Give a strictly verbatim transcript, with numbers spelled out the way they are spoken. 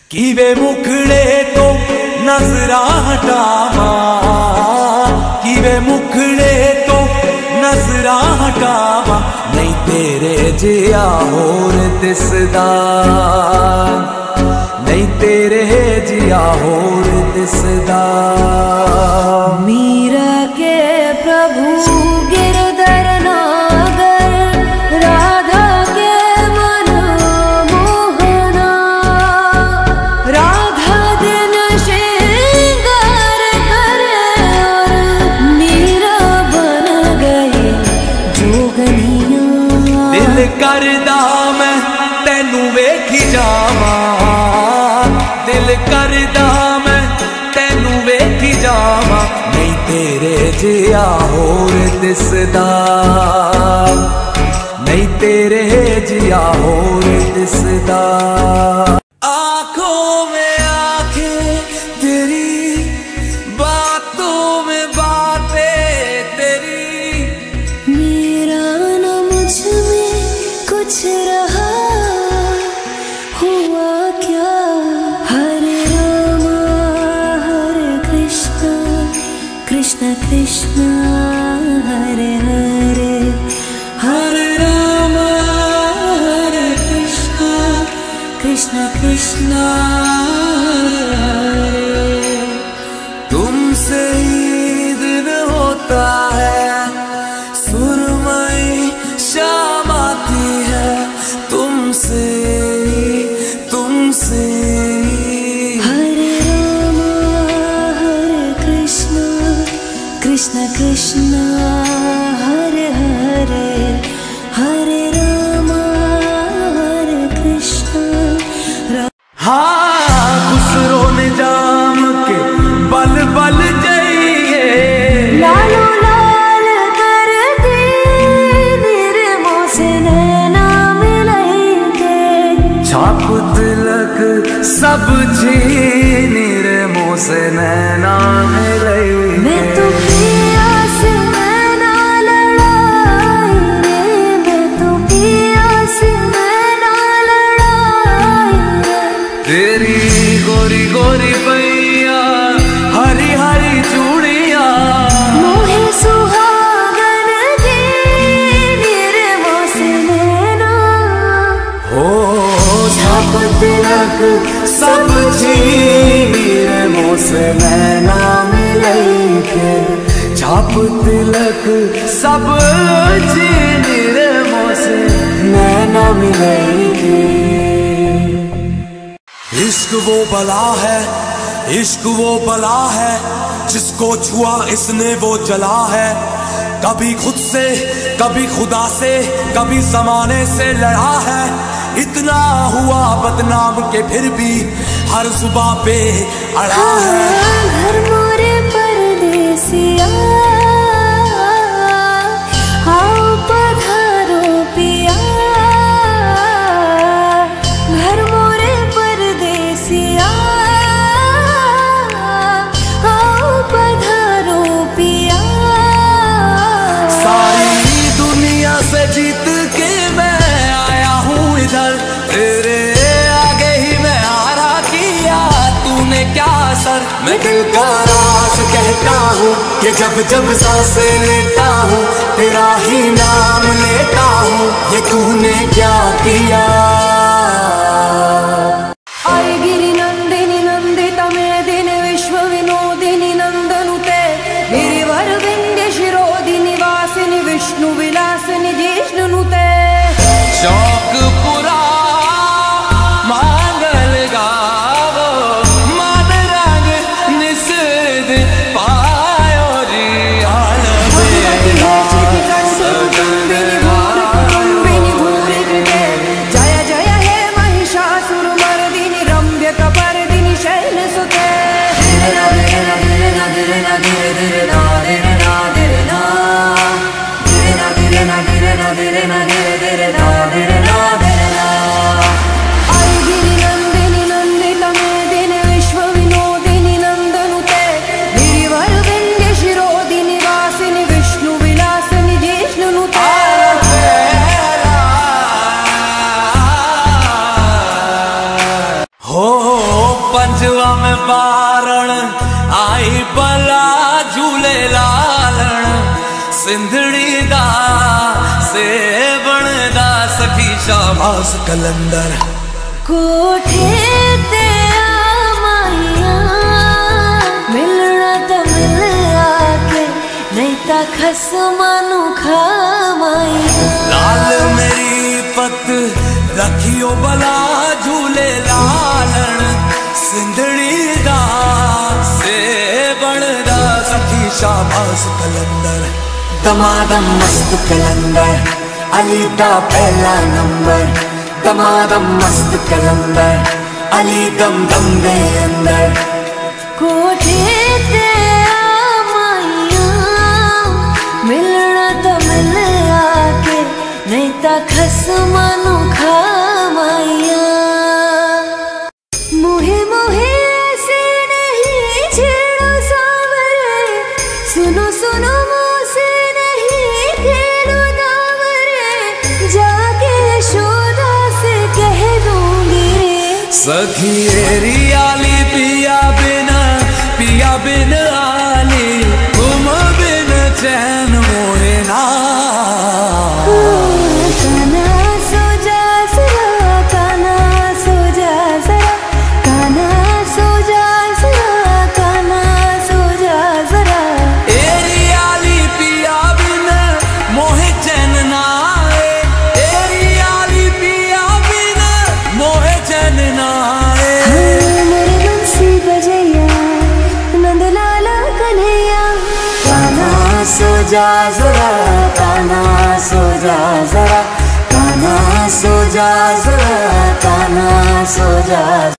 किवे मुखड़े तो नजरा हटावा, किवे मुखड़े तो नजरा हटावा, नहीं तेरे जिया होर दिसदा, नहीं तेरे जिया होर दिसदा। मीरा के प्रभु गिरधर नागर, राधा के मन मोहना, राधा दिन श्रृंगार करे और मीरा बन गई जोगनिया। दिल करदा मैं तेनू वेखी जावा, दिल करदा मैं तेनू वेखी जावा, नहीं तेरे जिया होर दिसदा, नहीं तेरे जिया होर दिसदा। आँखों में आँखें तेरी, बातों में बातें तेरी, मेरा न मुझ में कुछ रहा, हुआ क्या? हरे रामा हरे कृष्णा, कृष्ण कृष्ण हरे हरे, हरे रामा हरे कृष्णा, कृष्ण कृष्ण हरे हरे। तुमसे ही दिन होता है, सुरमई शाम आती है, तुमसे ही, तुमसे ही। हरे रामा हरे कृष्णा, कृष्ण कृष्ण हरे हरे, हरे रामा हरे कृष्ण। हाँ खुसरो निजाम के बल बल जाइए, लालो लाल कर दी निर्मो से नैना मिलाएंगे, छाप तिलक सब छीन निर्मो से नैना मिलाई। मैं तो पिया से नैना लड़ाई रे, मैं तो पिया से नैना लड़ाई रे। तेरी गोरी गोरी पैया, हरी हरी चूड़िया, मोहे सुहागन दी निर्मो से नैना, हो छाप तिलक सब छीन निर्मो से नैना मिलाई के, छाप तिलक सब छीन निर्मो से नैना मिलाई के। इश्क वो बला है, इश्क वो बला है, जिसको छुआ इसने वो जला है। कभी खुद से कभी खुदा से कभी जमाने से लड़ा है, इतना हुआ बदनाम के फिर भी हर जुबां पे अड़ा है। घर मोरे परदेसिया, आओ पधारो पिया, घर मोरे परदेसिया, आओ पधारो पिया। सारी दुनिया से जीत के मैं आया हूँ इधर, तेरे आगे ही मैं हारा किया, तूने क्या असर। मैं दिल का राज कहता हूँ कि जब जब सांसें लेता हूँ तेरा ही नाम लेता हूँ, ये तूने क्या किया। आई गिरि नंदिनी नंदित मेदिनि विश्व विनोदिनी नंदनुते, गिरिवर विंध्य शिरोदिनि वासिनि विष्णु विलासिनि जिष्णुनुते। शौक पुरा मांगल गावो, मन रंग निषेध पायो जी हाल जय जय पंजवा में बारण आई बला झूले लालण सिंधड़ी दा से बनदा सखी शाबाश कलंदर। कोठे ते आमाइया मिलना तो मिल आके नहीं ता खसमानु खामाइया। लाल मेरी पत रखियो बला झूले लालण सिंधड़ी दा से बनदा सखी शाबाश कलंदर। दमादम मस्त कलंदर अली दा पहला नंबर। दमादम मस्त कलंदर अली दम दम दे अंदर। कोठे ते आमाइया मिलना तो मिल आके नहीं ता खसमानु खामाइया। मुहे मुहे ऐसे नहीं छेड़ो सावरे सुनो सुनो मुझसे नहीं खेलो दावरे जाके यशोदा से कह दूंगी रे। सखी एरी आली पिया बिन पिया बिन आली तुम बिन चैन मोहे ना। काना सो जा जरा काना सो जा जरा काना सो जा जरा काना सो जा जरा। एरी आली पिया बिन मोहे चैन ना आए। एरी आली पिया बिन मोहे चैन ना आए। मेरे बंसी बजैया नंदलाला कन्हैया। काना सो जा जरा काना सो जा जरा काना सो जा जरा काना सो जा।